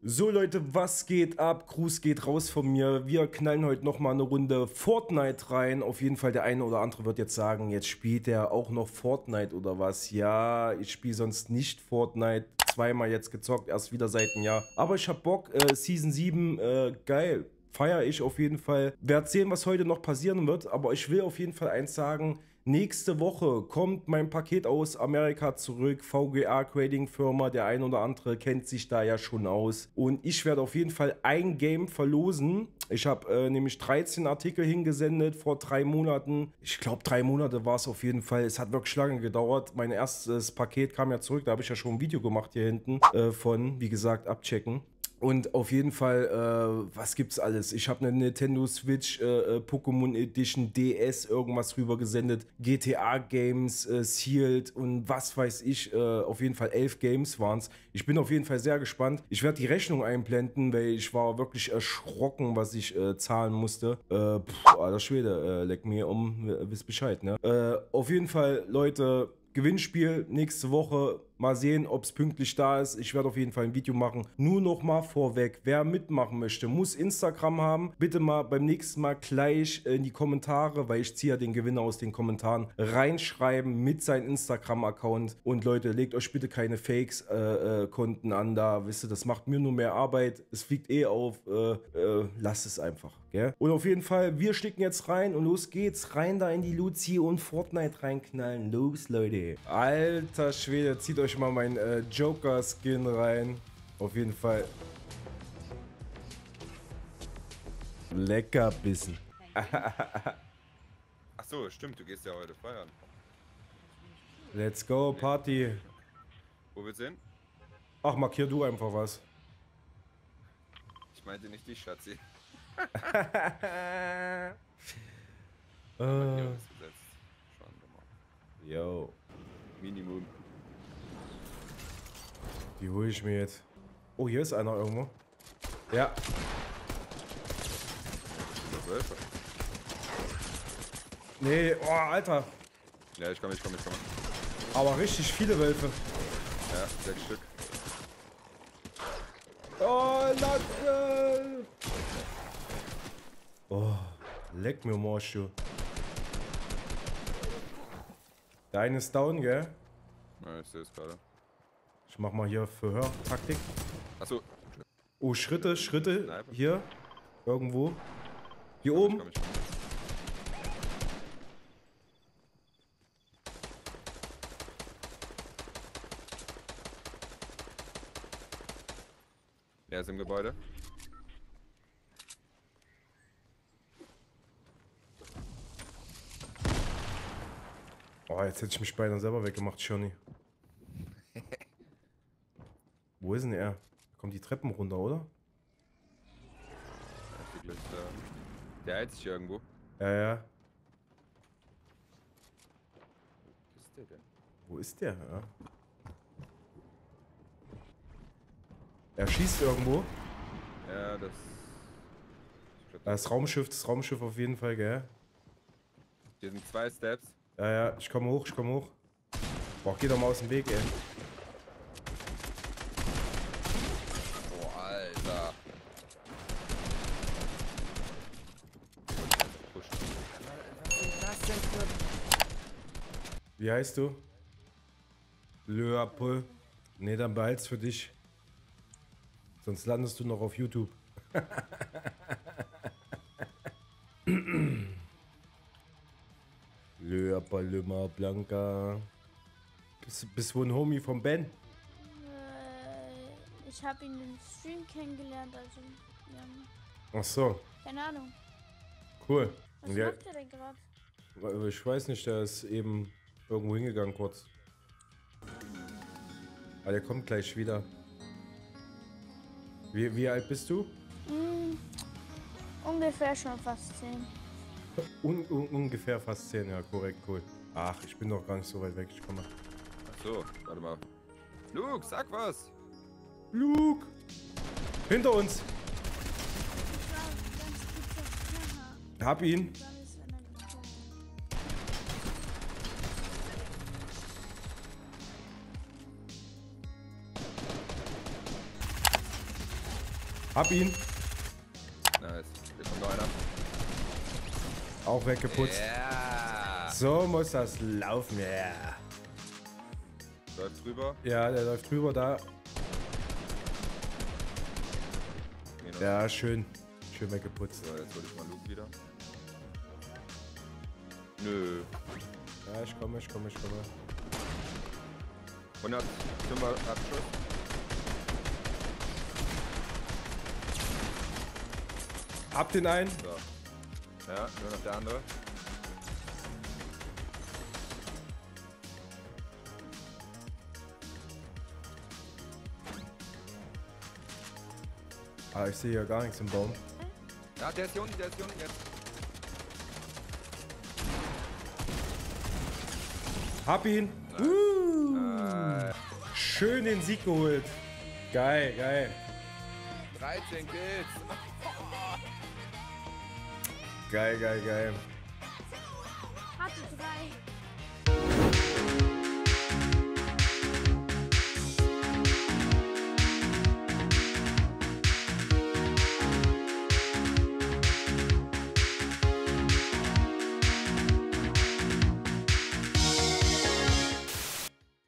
So Leute, was geht ab? Gruß geht raus von mir. Wir knallen heute nochmal eine Runde Fortnite rein. Auf jeden Fall der eine oder andere wird jetzt sagen, jetzt spielt er auch noch Fortnite oder was. Ja, ich spiele sonst nicht Fortnite. Zweimal jetzt gezockt, erst wieder seit einem Jahr. Aber ich hab Bock, Season 7, geil. Feiere ich auf jeden Fall. Werd sehen, was heute noch passieren wird. Aber ich will auf jeden Fall eins sagen. Nächste Woche kommt mein Paket aus Amerika zurück, VGA Grading Firma, der ein oder andere kennt sich da ja schon aus. Und ich werde auf jeden Fall ein Game verlosen. Ich habe nämlich 13 Artikel hingesendet vor 3 Monaten. Ich glaube 3 Monate war es auf jeden Fall. Es hat wirklich lange gedauert. Mein erstes Paket kam ja zurück, da habe ich ja schon ein Video gemacht hier hinten von, wie gesagt, abchecken. Und auf jeden Fall, was gibt's alles? Ich habe eine Nintendo Switch, Pokémon Edition, DS, irgendwas rüber gesendet, GTA Games, Sealed und was weiß ich, auf jeden Fall 11 Games waren's. Ich bin auf jeden Fall sehr gespannt. Ich werde die Rechnung einblenden, weil ich war wirklich erschrocken, was ich zahlen musste. Alter Schwede, leck mir um, wisst Bescheid, ne? Auf jeden Fall, Leute, Gewinnspiel nächste Woche. Mal sehen, ob es pünktlich da ist. Ich werde auf jeden Fall ein Video machen. Nur noch mal vorweg, wer mitmachen möchte, muss Instagram haben. Bitte mal beim nächsten Mal gleich in die Kommentare, weil ich ziehe ja den Gewinner aus den Kommentaren, reinschreiben mit seinem Instagram-Account. Und Leute, legt euch bitte keine Fakes-Konten an da. Wisst ihr, das macht mir nur mehr Arbeit. Es fliegt eh auf. Lasst es einfach. Gell? Und auf jeden Fall, wir stecken jetzt rein und los geht's. Rein da in die Luzi und Fortnite reinknallen. Los, Leute. Alter Schwede, zieht euch mal mein Joker-Skin rein. Auf jeden Fall. Leckerbissen. Ach so, stimmt, du gehst ja heute feiern. Let's go, Party. Wo willst du hin? Ach, markier du einfach was. Ich meinte nicht die Schatzi. Yo. Minimum. Die hole ich mir jetzt. Oh, hier ist einer irgendwo. Ja. Wölfe. Nee, oh, Alter. Ja, ich komme. Aber richtig viele Wölfe. Ja, 6 Stück. Oh, Latte. Oh, leck mir Morsch, du. Der eine ist down, gell? Ja, ich sehe es gerade. Ich mach mal hier Verhör-Taktik. Achso. Oh, Schritte. Sniper. Hier. Irgendwo. Hier oben. Ich komm. Er ist im Gebäude. Oh, jetzt hätte ich mich beinahe selber weggemacht, Johnny. Wo ist denn er? Kommt die Treppen runter, oder? Der heilt sich irgendwo. Ja. Wo ist der denn? Wo ist der? Ja. Er schießt irgendwo. Ja, das... Das Raumschiff auf jeden Fall, gell? Hier sind 2 Steps. Ja, ich komme hoch. Boah, geh doch mal aus dem Weg, ey. Oh, Alter. Wie heißt du? Löapol. Nee, dann behalt's für dich. Sonst landest du noch auf YouTube. Löapalima Blanca. Bist du ein Homie von Ben? Ich habe ihn im Stream kennengelernt, also ja. Ach so, Keine Ahnung. cool. Was Und der, macht er denn gerade? ich weiß nicht, der ist eben irgendwo hingegangen kurz. Aber der kommt gleich wieder. Wie alt bist du? Ungefähr schon fast 10. Ungefähr fast 10, ja, korrekt, cool. Ach, ich bin doch gar nicht so weit weg, ich komme. Achso, warte mal. Luke, sag was! Luke! Hinter uns! Hab ihn! Hab ihn. Nice. Hier kommt noch einer. Auch weggeputzt. Ja. So muss das laufen, ja. Yeah. Läuft drüber. Ja, der läuft drüber da. Nee, Ja, schön. Schön weggeputzt. So, jetzt hol ich mal Luke wieder. Nö. Ja, ich komme. 105er Abschuss. Hab den einen. So. Ja, nur noch der andere. Ah, ich sehe hier gar nichts im Baum. Ja, der ist hier unten jetzt. Hab ihn. Schön den Sieg geholt. Geil. 13 Kills. Geil. Hatte 3.